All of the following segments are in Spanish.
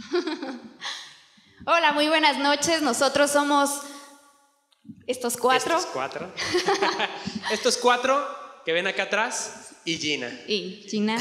Hola, muy buenas noches. Nosotros somos estos cuatro. Estos cuatro que ven acá atrás y Gina. Y Gina.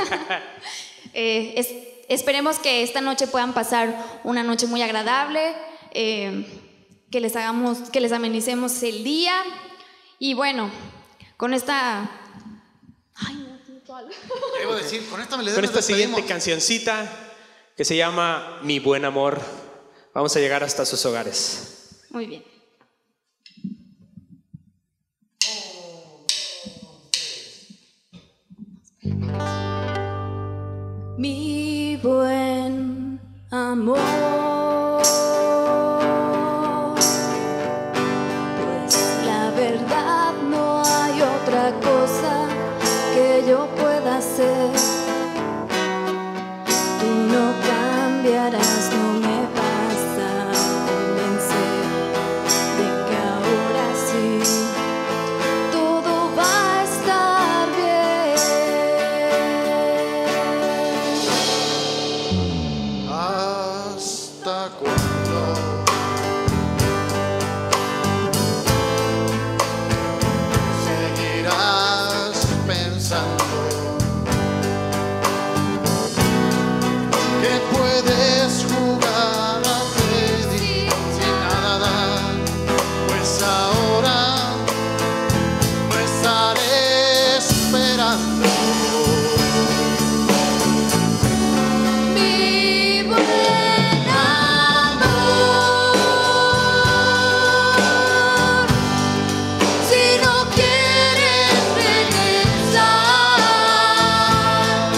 Esperemos que esta noche puedan pasar una noche muy agradable, que les amenicemos el día. Y bueno, con esta... Ay, no, ¿cuál? Debo decir, con esta melodía Con nos esta siguiente despedimos. cancioncita que se llama Mi Buen Amor, vamos a llegar hasta sus hogares. Muy bien. Mi buen amor, pues la verdad no hay otra cosa que yo pueda hacer. Tú no cambiarás, no me vas a convencer de que ahora sí todo va a estar bien. ¿Hasta cuándo? Seguirás pensando que puedes jugar a pedir sin nada dar, pues ahora no estaré esperando. Mi buen amor, si no quieres regresar,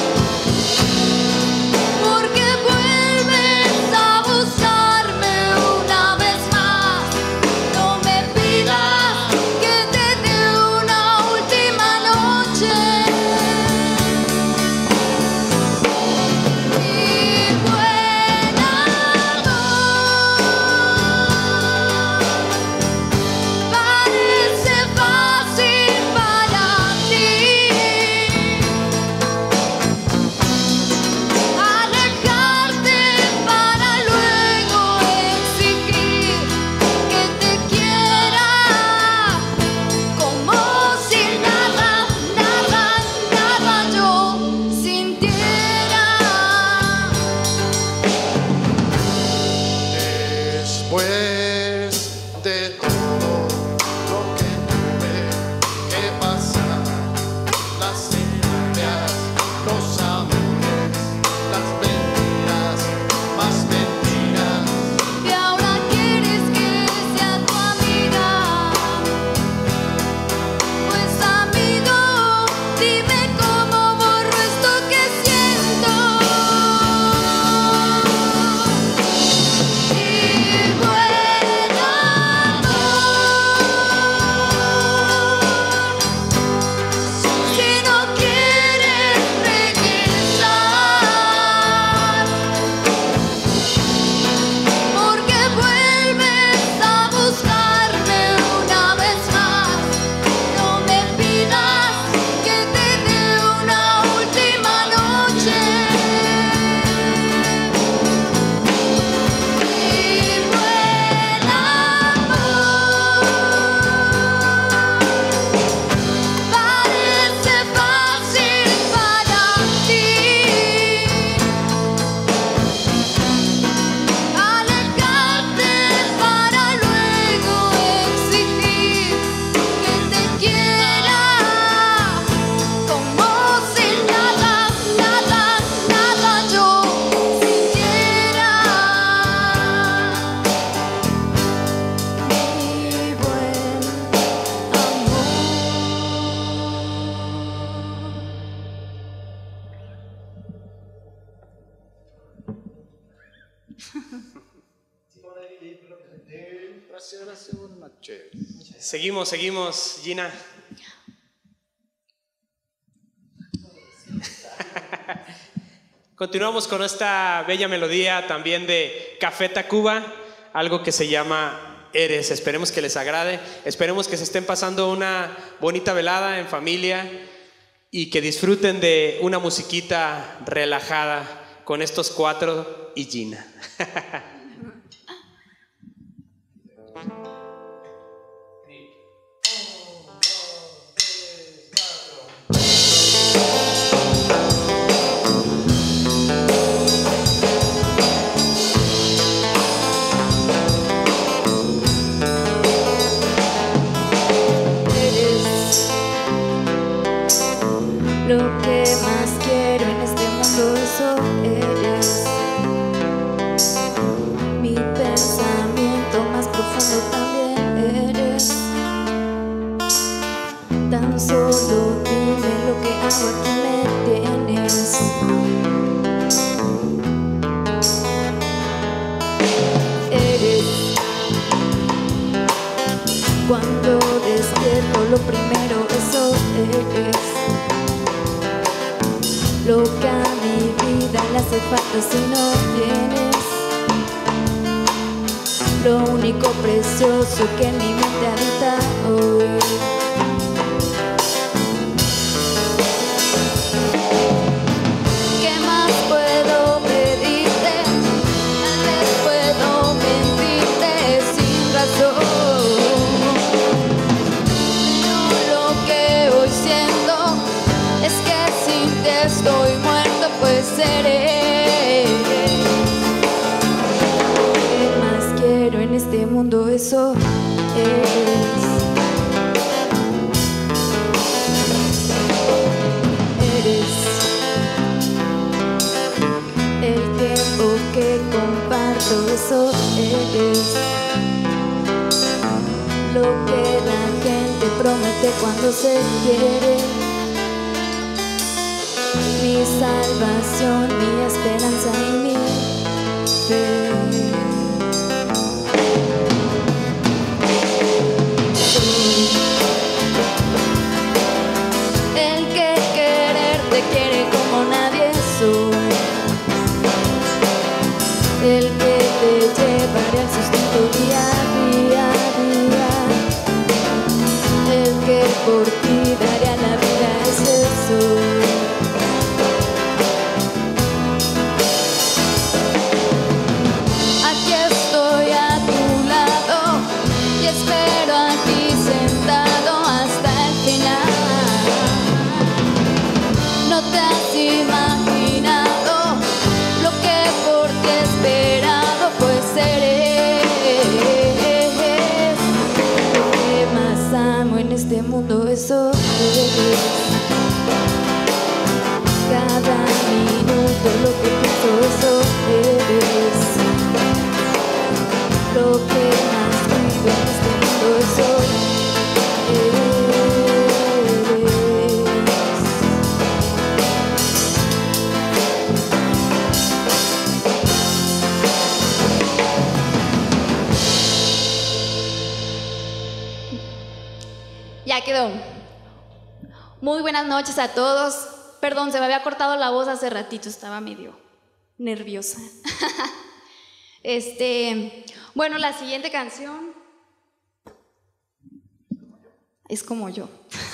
porque vuelves a buscarme una vez más, no me pidas que te dé una última noche. Mi buen amor, parece fácil para ti alejarte para luego exigir que te quiera como si nada, nada, nada yo sintiera. Después de todo lo que tuve que pasar, las envidias, los amores, las mentiras, más mentiras, Y ahora quieres que sea tu amiga, pues amigo, dime cómo borro esto que siento. Mi buen amor, si no quieres regresar, porque vuelves a buscarme una vez más, no me pidas que te dé una última noche. Mi buen amor, parece fácil para ti alejarte para luego exigir que te quiera como si nada, nada, nada yo sintiera. Mi buen amor. gracias, buenas noches. Seguimos, Gina. Continuamos con esta bella melodía también de Café Tacuba, algo que se llama Eres. Esperemos que les agrade, esperemos que se estén pasando una bonita velada en familia y que disfruten de una musiquita relajada con estos 4 y Gina. Lo que más quiero en este mundo, eso eres. Mi pensamiento más profundo también eres. Tan solo dime lo que hago, aquí me tienes. Eres. Cuando despierto lo primero, eso eres. Lo que a mi vida le hace falta si no tienes. Lo único precioso que en mi mente habita hoy. ¿Qué más puedo pedirte? Tal vez puedo mentirte sin razón. Pero lo que hoy siento es que sin te estoy muerto, pues seré. Lo que más quiero en este mundo, eso eres. Eres el tiempo que comparto, eso eres. Lo que la gente promete cuando se quiere. Mi salvación, mi esperanza y mi fe. El que quererte quiere como nadie soy. El que te llevaré al sustento día a día, día. El que por ti daría la vida, ese soy. Espero aquí sentado hasta el final. No te has imaginado lo que por ti he esperado, pues eres. Lo que más amo en este mundo, eso eres. Cada minuto lo que pienso, eso eres. Lo que más vivo en este mundo, eso eres. Ya quedó. Muy buenas noches a todos. Perdón, se me había cortado la voz hace ratito, estaba medio nerviosa. Bueno, la siguiente canción es como yo.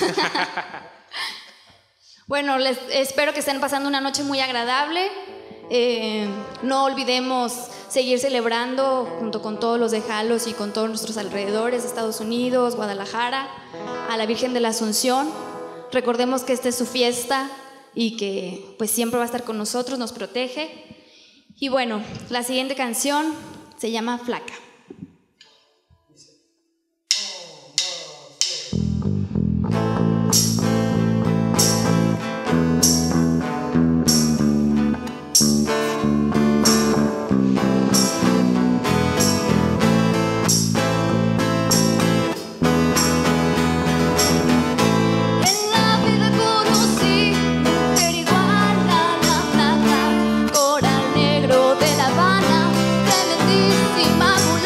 Bueno, espero que estén pasando una noche muy agradable. No olvidemos seguir celebrando junto con todos los de Jalos y con todos nuestros alrededores, Estados Unidos, Guadalajara, a la Virgen de la Asunción. Recordemos que esta es su fiesta y que pues siempre va a estar con nosotros, nos protege. Y bueno, la siguiente canción se llama Flaca. Coral negro de La Habana, tremendísima mulata.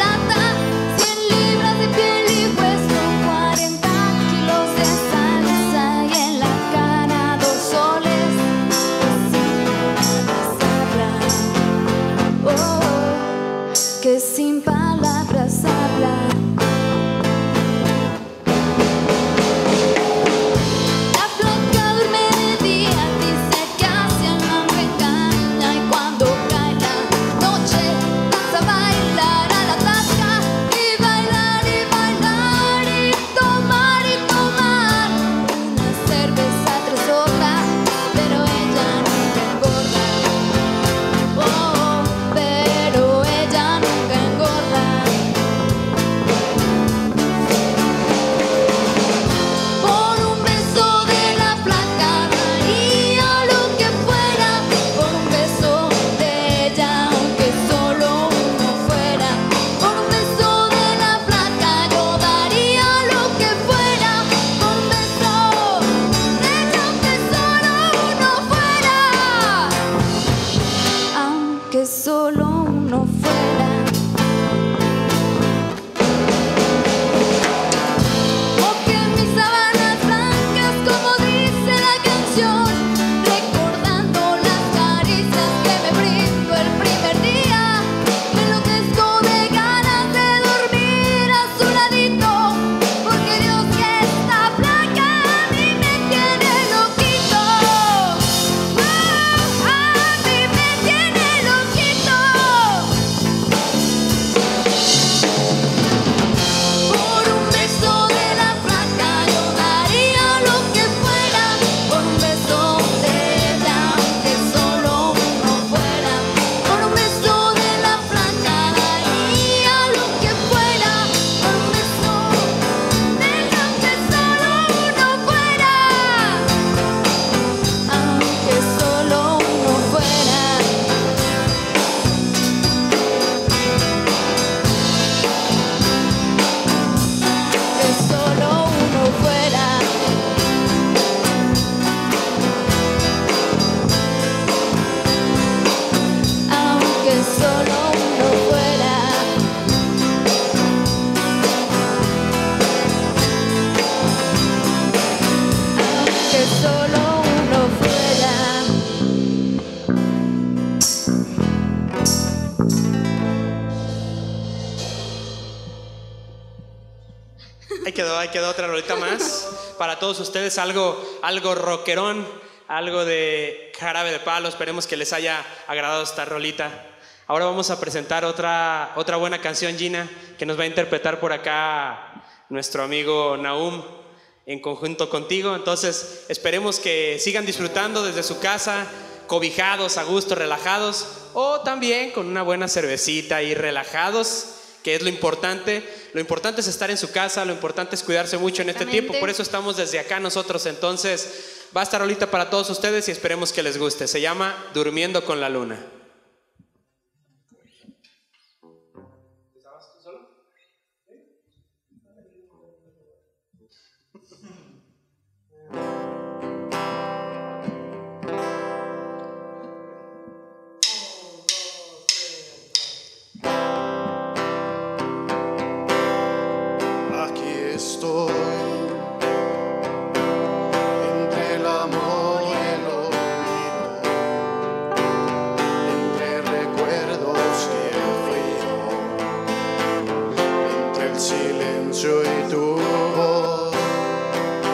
uno fuera. O que mis sábanas blancas, como dice la canción, recordando las caricias que me brindó el primer día, me enloquezco de ganas de dormir a su ladito, porque Dios que está flaca a mí me tiene loquito. A mí me tiene loquito. Por un beso de la flaca yo daría lo que fuera. Por un beso de ella, aunque solo uno fuera. Por un beso de la flaca daría lo que fuera. Por un beso de ella, aunque solo uno fuera. Aunque solo uno fuera. Que solo uno fuera. Aunque solo uno fuera. Aunque solo uno fuera. Ahí quedó otra rolita más. Para todos ustedes algo rockerón, algo de Jarabe de Palo. Esperemos que les haya agradado esta rolita. Ahora vamos a presentar otra buena canción, Gina, que nos va a interpretar por acá nuestro amigo Nahum en conjunto contigo. Entonces esperemos que sigan disfrutando desde su casa, cobijados, a gusto, relajados, o también con una buena cervecita y relajados, que es lo importante. Lo importante es estar en su casa, lo importante es cuidarse mucho en este Exactamente. tiempo. Por eso estamos desde acá nosotros. Entonces va a estar rolita para todos ustedes y esperemos que les guste. Se llama Durmiendo con la Luna. Aquí estoy, entre el amor y el olvido, entre recuerdos y el frío, entre el silencio y tu voz.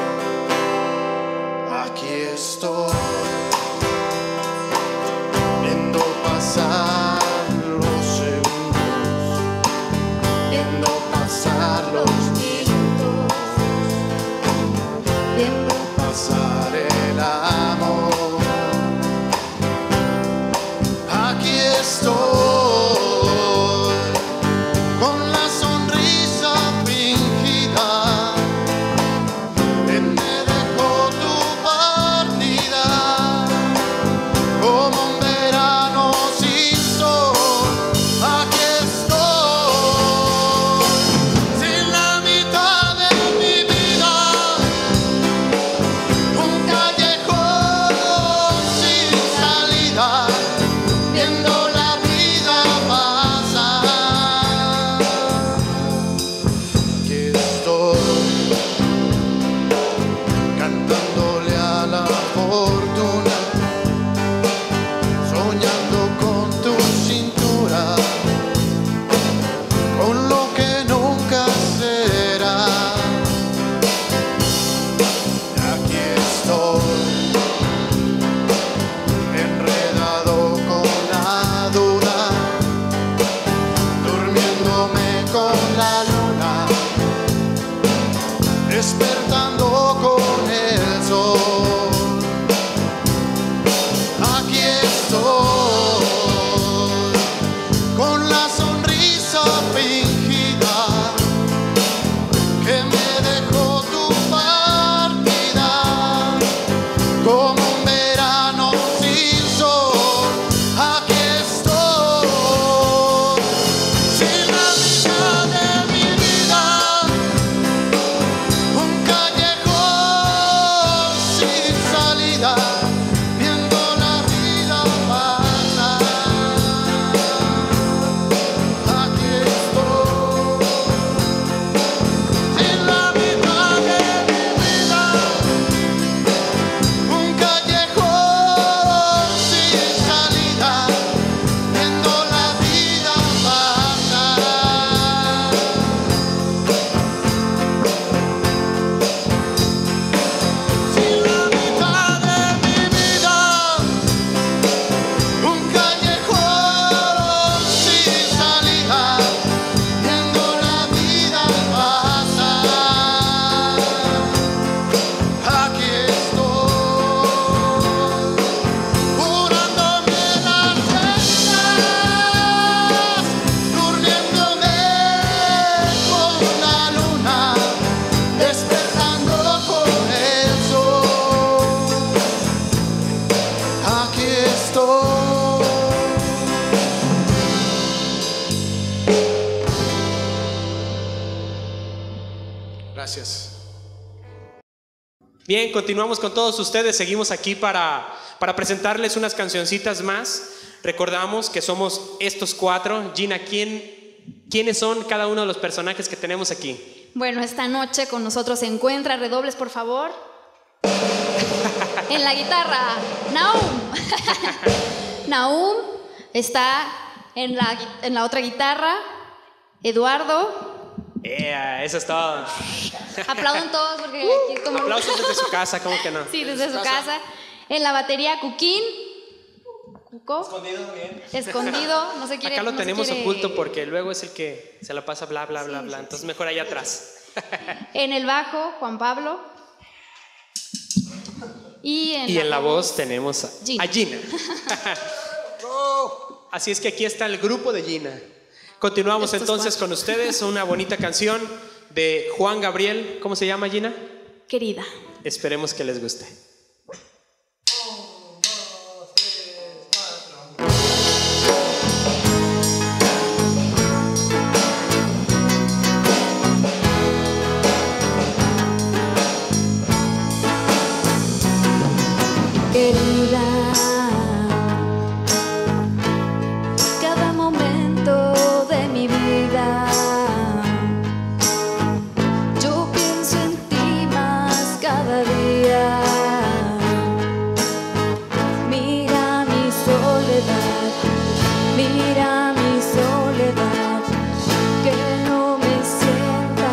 Gracias. Bien, continuamos con todos ustedes. Seguimos aquí para presentarles unas cancioncitas más. Recordamos que somos estos cuatro. Gina, ¿quiénes son cada uno de los personajes que tenemos aquí? Bueno, esta noche con nosotros se encuentra, redobles por favor. En la guitarra, Nahum. Nahum está en la otra guitarra, Eduardo. Eso es todo. Aplauden todos porque aquí es como... Aplausos desde su casa, ¿cómo que no? Sí, desde su casa. En la batería, Cuquín. Cuco. Escondido, bien. Escondido, no se quiere... Acá lo no se tenemos quiere- oculto porque luego es el que se la pasa bla, bla, bla, bla. Entonces mejor allá atrás. En el bajo, Juan Pablo. Y en la voz tenemos a Gina. Gina. Así es que aquí está el grupo de Gina. Continuamos Estos entonces cuatro. con ustedes una bonita canción de Juan Gabriel. ¿Cómo se llama, Gina? Querida. Esperemos que les guste. Querida, cada momento de mi vida yo pienso en ti más cada día. Mira mi soledad, mira mi soledad, que no me sienta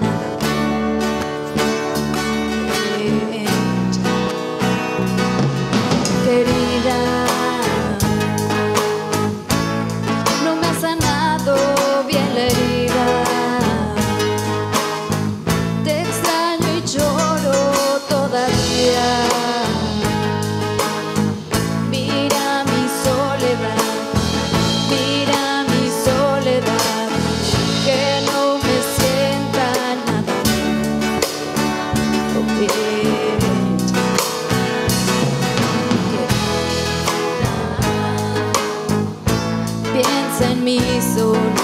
querida, no me ha sanado bien la herida. Te extraño y lloro todavía. Mira mi soledad, mira mi soledad, que no me sienta nada bien. Piensa en mi soledad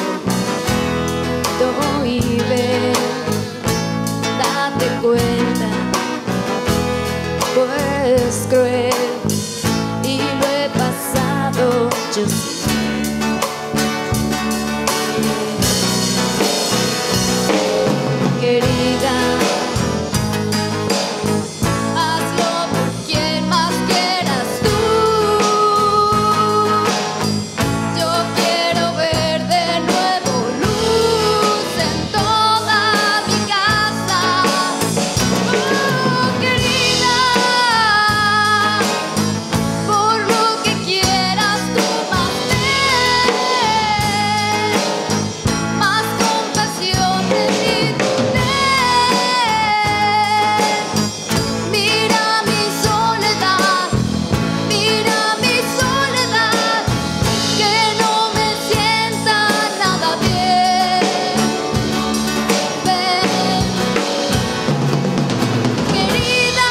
y ve, date cuenta, pues cruel y lo he pasado yo sé. Querida, hazlo por quien más quieras tú. Yo quiero ver de nuevo luz en toda mi casa. Querida, por lo que quieras tú más ten, más compasión de mí tú ten. Mira mi soledad, mira mi soledad, que no me sienta nada bien. Ven, querida,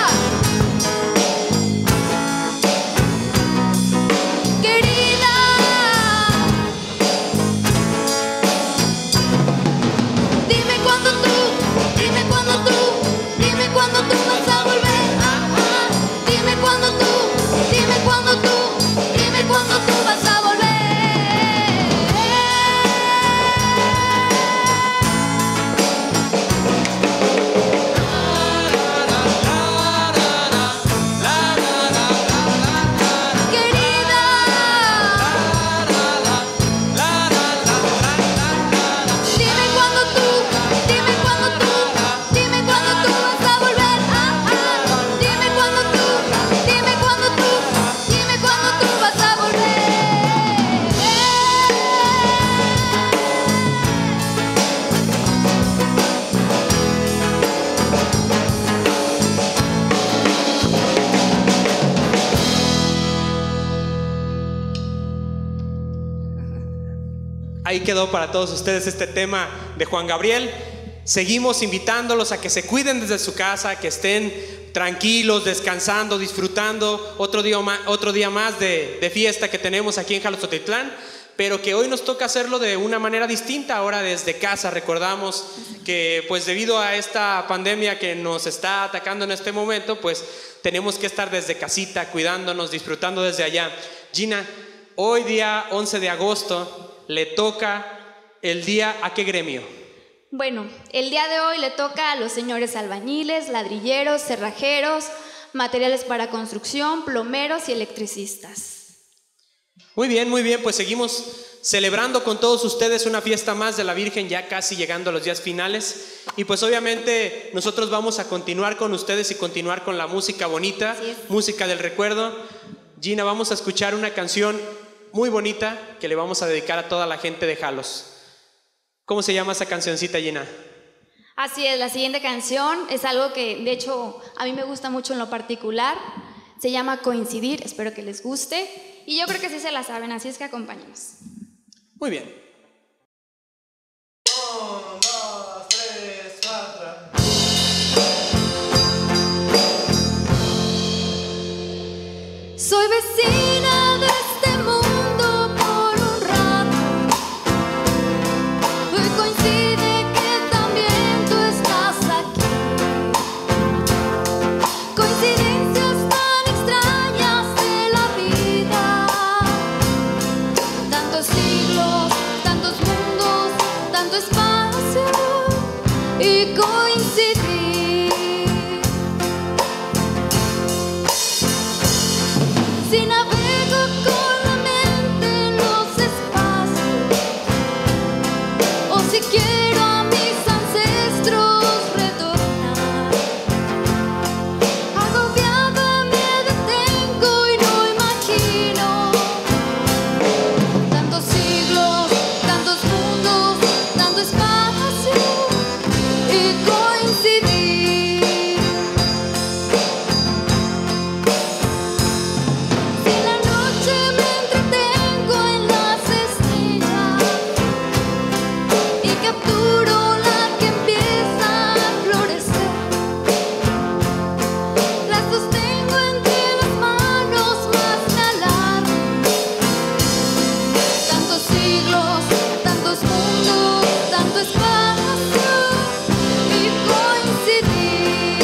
querida, dime cuándo tú, dime cuándo tú, dime cuándo tú vas a volver. Dime cuándo tú, dime cuándo tú, dime cuándo tú vas a volver. Querida, dime cuándo tú, dime cuándo tú, dime cuándo tú vas a volver. Dime cuándo tú, dime cuándo tú, dime cuándo tú vas a volver. Ahí quedó para todos ustedes este tema de Juan Gabriel. Seguimos invitándolos a que se cuiden desde su casa, que estén tranquilos, descansando, disfrutando otro día más de fiesta que tenemos aquí en Jalostotitlán. pero que hoy nos toca hacerlo de una manera distinta, ahora desde casa. Recordamos que pues debido a esta pandemia que nos está atacando en este momento, pues tenemos que estar desde casita, cuidándonos, disfrutando desde allá. Gina, hoy día 11 de agosto le toca el día ¿a qué gremio? Bueno, el día de hoy le toca a los señores albañiles, ladrilleros, cerrajeros, materiales para construcción, plomeros y electricistas. Muy bien, pues seguimos celebrando con todos ustedes una fiesta más de la Virgen, ya casi llegando a los días finales. Y pues obviamente nosotros vamos a continuar con ustedes y continuar con la música bonita, música del recuerdo. Gina, vamos a escuchar una canción muy bonita que le vamos a dedicar a toda la gente de Jalos. ¿Cómo se llama esa cancioncita, Gina? Así es, la siguiente canción es algo que de hecho a mí me gusta mucho en lo particular. Se llama Coincidir, espero que les guste. Y yo creo que sí se la saben, así es que acompáñenos. Muy bien. 1, 2, 3, 4. Soy vecina de este mundo por un rato. Hoy coincide que también tú estás aquí. Coincidencias tan extrañas de la vida. Tantos siglos, tantos mundos, tanto espacio y coincidir. Si navego con la mente en los espacios, o si quiero a mis ancestros retornar, agobiada me detengo y no imagino tantos siglos, tantos mundos, tanto espacio y coincidir. Si en la noche me entretengo en las estrellas y capturo la que empieza a florecer, las sostengo entre las manos más me alarmo. Tantos siglos, tantos mundos, tanto espacio y coincidir.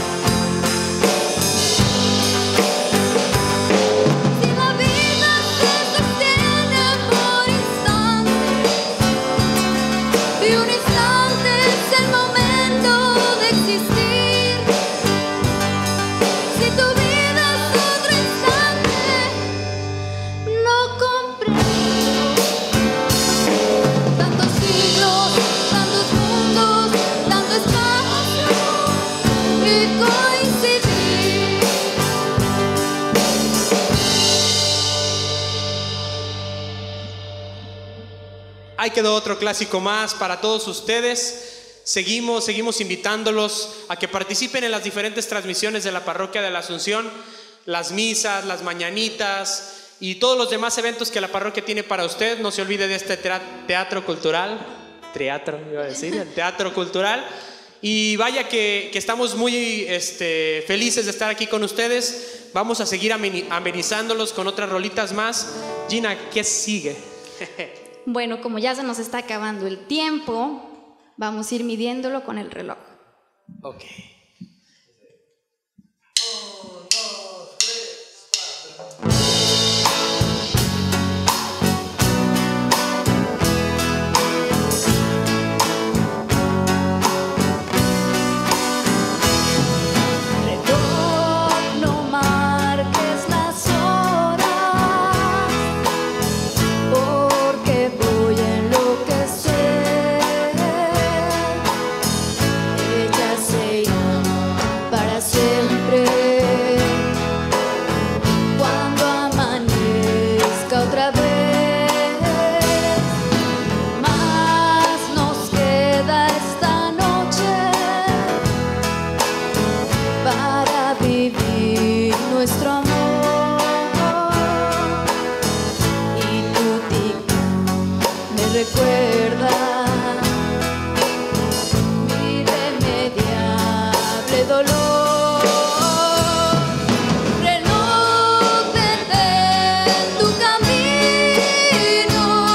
Si la vida se sostiene por instantes y un instante es el momento de existir, si tu vida es otro instante, no comprendo tantos siglos, tantos mundos, tanto espacio y coincidir. Ahí quedó otro clásico más para todos ustedes. Seguimos invitándolos a que participen en las diferentes transmisiones de la Parroquia de la Asunción, las misas, las mañanitas y todos los demás eventos que la parroquia tiene para usted. No se olvide de este teatro cultural, el teatro cultural. Y vaya que estamos muy felices de estar aquí con ustedes. Vamos a seguir amenizándolos con otras rolitas más. Gina, ¿qué sigue? Bueno, como ya se nos está acabando el tiempo, vamos a ir midiéndolo con el reloj. Ok. 1, 2, 3, 4. Reloj, no marques las horas, porque voy a enloquecer. Ella se irá para siempre cuando amanezca otra vez. Más nos queda esta noche para vivir nuestro amor. Y tu tic me recuerda mi irremediable dolor. Reloj, detén tu camino.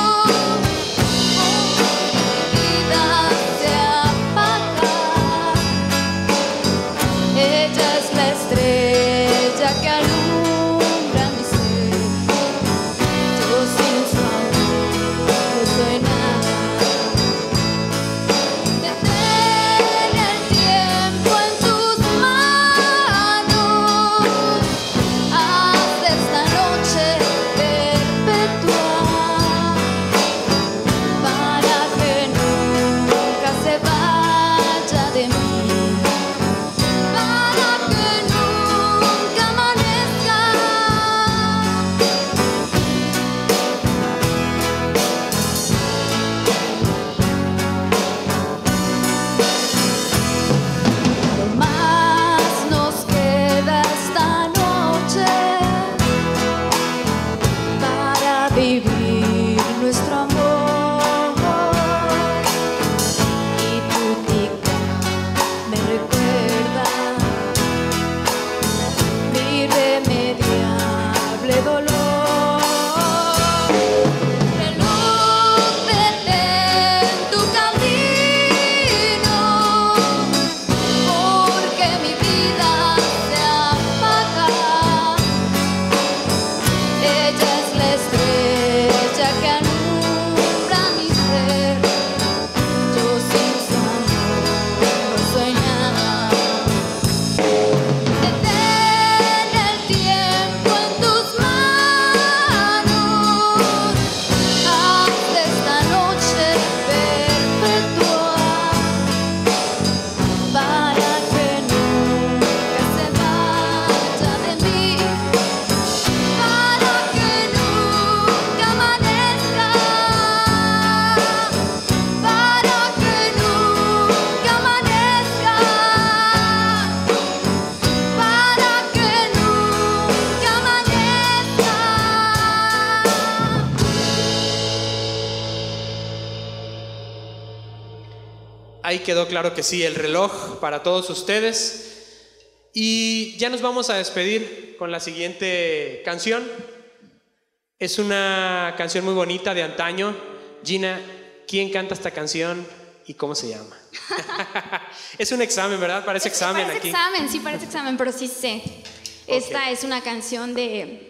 Ahí quedó claro que sí, el reloj para todos ustedes. Y ya nos vamos a despedir con la siguiente canción. Es una canción muy bonita de antaño. Gina, ¿quién canta esta canción y cómo se llama? Es un examen, ¿verdad? Parece examen aquí. Sí, parece examen, pero sí sé. Esta es una canción de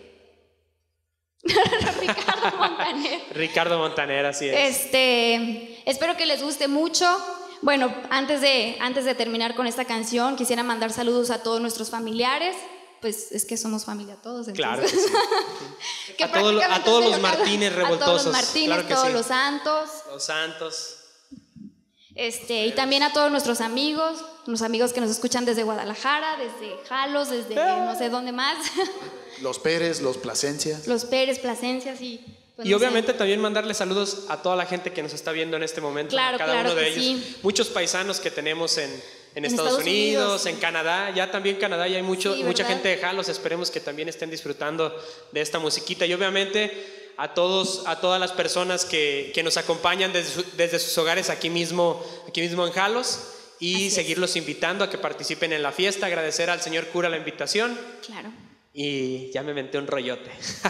Ricardo Montaner. Ricardo Montaner, así es. Espero que les guste mucho. Bueno, antes de terminar con esta canción, quisiera mandar saludos a todos nuestros familiares. Pues es que somos familia todos. Entonces. Claro que sí. Que a todos los Martínez revoltosos. A todos los Martínez, claro que todos sí. los santos. Los santos. Y también a todos nuestros amigos, los amigos que nos escuchan desde Guadalajara, desde Jalos, desde no sé dónde más. Los Pérez, los Plasencias. Los Pérez, Plasencias y... Pues y no obviamente sé. También mandarle saludos a toda la gente que nos está viendo en este momento. Claro, cada claro uno de que ellos. sí. Muchos paisanos que tenemos en Estados Unidos, en Canadá. Ya también Canadá, ya hay mucha gente de Jalos. Esperemos que también estén disfrutando de esta musiquita. Y obviamente a todas las personas que nos acompañan desde sus hogares aquí mismo en Jalos. Y seguirlos invitando a que participen en la fiesta. Agradecer al señor cura la invitación. Claro. Y ya me menté un rollote.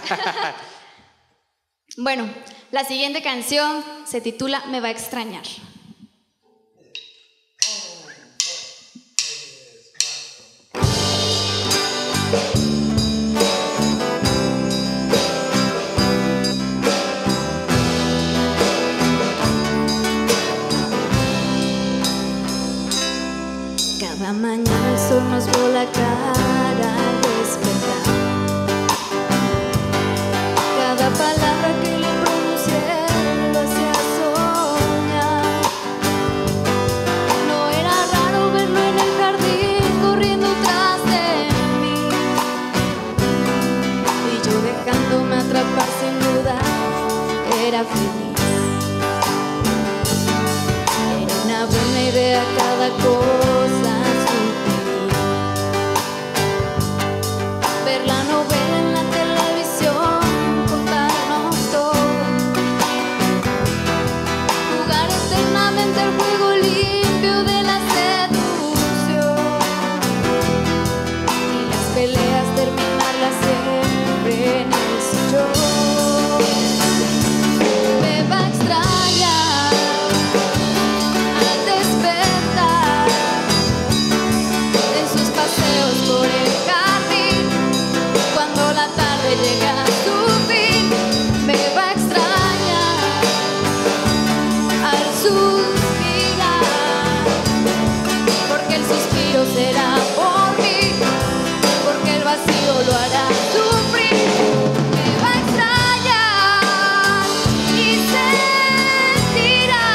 Bueno, la siguiente canción se titula Me va a extrañar. Cada mañana el sol nos vio la cara al despertar. Cada palabra que le pronuncié lo hacía soñar. No era raro verlo en el jardín corriendo tras de mí. Y yo dejándome atrapar sin duda era feliz. Era una buena idea cada cosa sutil. Ver la novela en la televisión, contarnos todo, jugar eternamente el juego limpio de la seducción y las peleas terminarlas siempre en el sillón. Me va a extrañar al despertar en sus paseos por el jardín. Cuando la tarde llega a su fin, me va a extrañar al suspirar, porque el suspiro será por mí, porque el vacío lo hará sufrir. Me va a extrañar y sentirá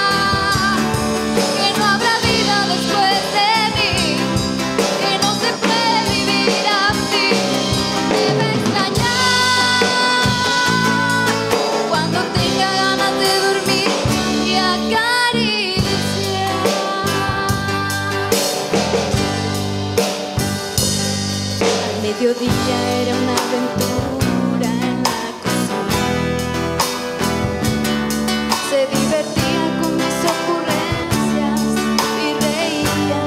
que no habrá vida después de mí, que no se puede vivir así. Me va a extrañar cuando tenga ganas de dormir y acariciar. Al mediodía era una aventura en la cocina. Se divertía con mis ocurrencias y reía.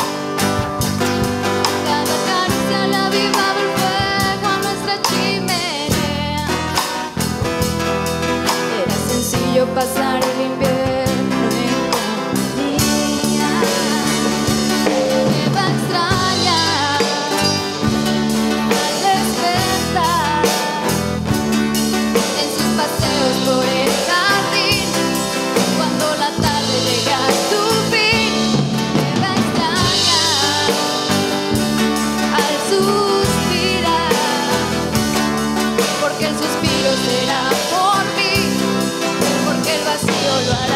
Cada caricia le avivaba el fuego a nuestra chimenea. Era sencillo pasar el invierno en compañía. Me va a extrañar al despertar en sus paseos por el jardín. Cuando la tarde llega a su fin, me va a extrañar al suspirar, porque el suspiro será por mí, porque el vacío lo hará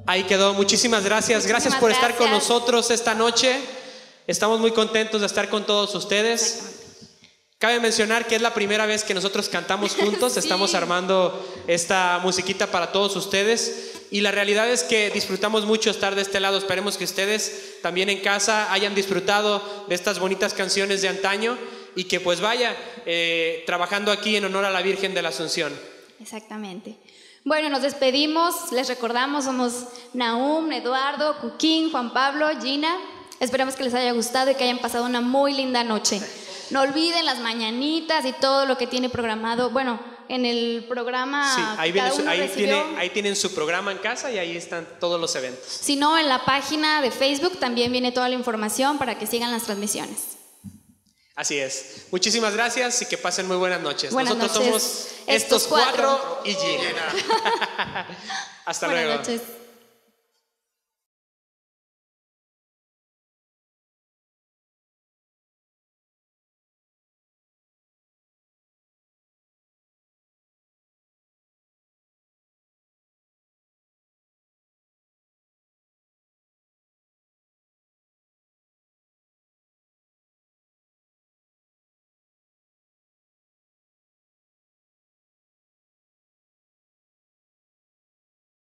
Ahí quedó. Muchísimas gracias. Gracias por estar con nosotros esta noche. Estamos muy contentos de estar con todos ustedes. Cabe mencionar que es la primera vez que nosotros cantamos juntos. Sí. Estamos armando esta musiquita para todos ustedes. Y la realidad es que disfrutamos mucho estar de este lado. Esperemos que ustedes también en casa hayan disfrutado de estas bonitas canciones de antaño y que pues vaya trabajando aquí en honor a la Virgen de la Asunción. Exactamente. Bueno, nos despedimos. Les recordamos, somos Nahum, Eduardo, Cuquín, Juan Pablo, Gina. Esperamos que les haya gustado y que hayan pasado una muy linda noche. No olviden las mañanitas y todo lo que tiene programado. Bueno, en el programa. Sí, ahí tienen su programa en casa y ahí están todos los eventos. Si no, en la página de Facebook también viene toda la información para que sigan las transmisiones. Así es. Muchísimas gracias y que pasen muy buenas noches. Nosotros somos estos cuatro y Gina. Hasta luego. Buenas noches.